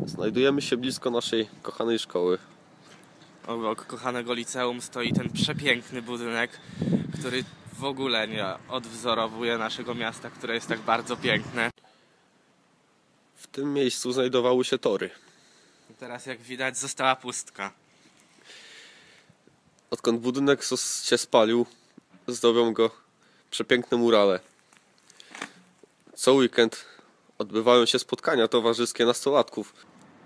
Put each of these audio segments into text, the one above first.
Znajdujemy się blisko naszej kochanej szkoły. Obok kochanego liceum stoi ten przepiękny budynek, który w ogóle nie odwzorowuje naszego miasta, które jest tak bardzo piękne. W tym miejscu znajdowały się tory. Teraz, jak widać, została pustka. Odkąd budynek się spalił, zdobią go przepiękne murale. Co weekend odbywają się spotkania towarzyskie nastolatków.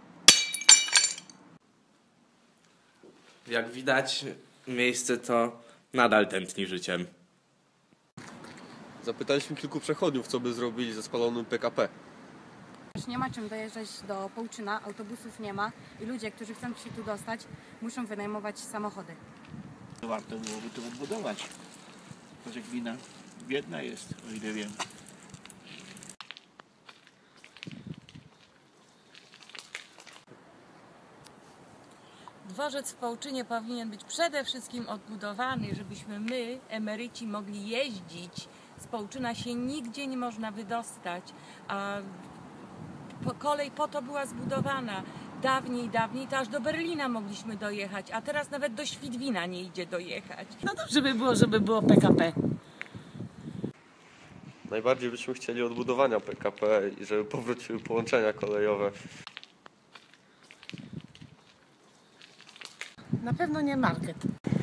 Jak widać, miejsce to nadal tętni życiem. Zapytaliśmy kilku przechodniów, co by zrobili ze spalonym PKP. Nie ma czym dojeżdżać do Połczyna, autobusów nie ma i ludzie, którzy chcą się tu dostać, muszą wynajmować samochody. Warto byłoby to odbudować, chociaż gmina biedna jest, o ile wiem. Dworzec w Połczynie powinien być przede wszystkim odbudowany, żebyśmy my, emeryci, mogli jeździć. Z Połczyna się nigdzie nie można wydostać, a kolej po to była zbudowana. Dawniej to aż do Berlina mogliśmy dojechać, a teraz nawet do Świdwina nie idzie dojechać. No dobrze by było, żeby było PKP. Najbardziej byśmy chcieli odbudowania PKP i żeby powróciły połączenia kolejowe. Na pewno nie market.